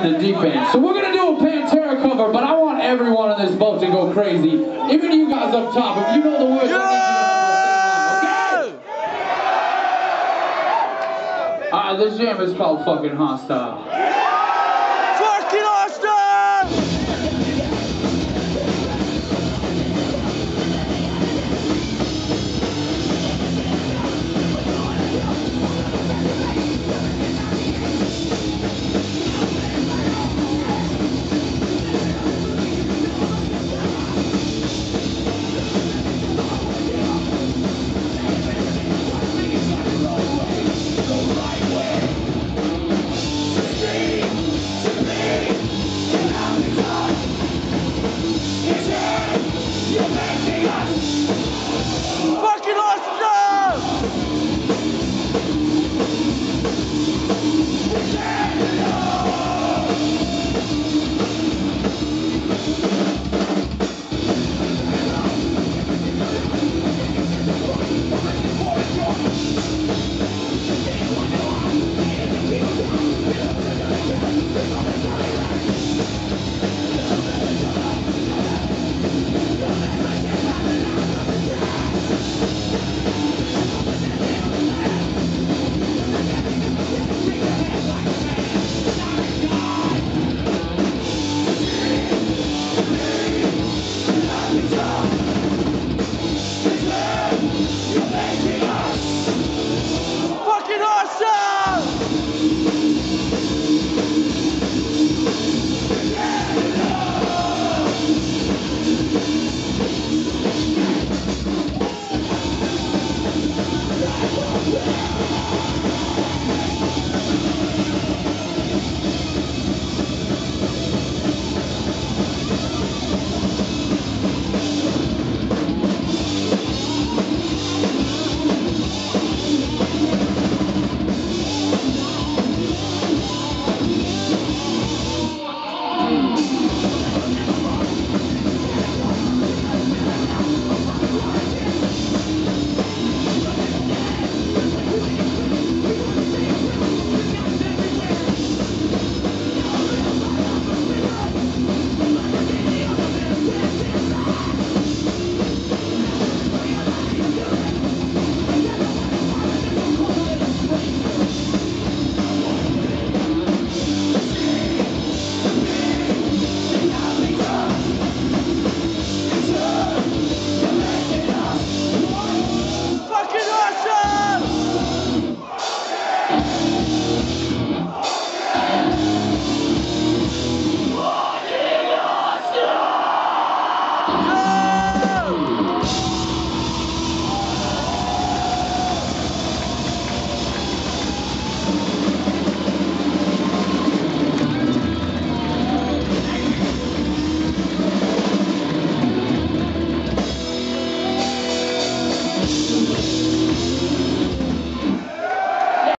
the deep end. So we're gonna do a Pantera cover, but I want everyone on this boat to go crazy. Even you guys up top, if you know the words, I need you to sing along, okay? This jam is called fucking Hostile. Fucking Hostile! Fucking Hostile!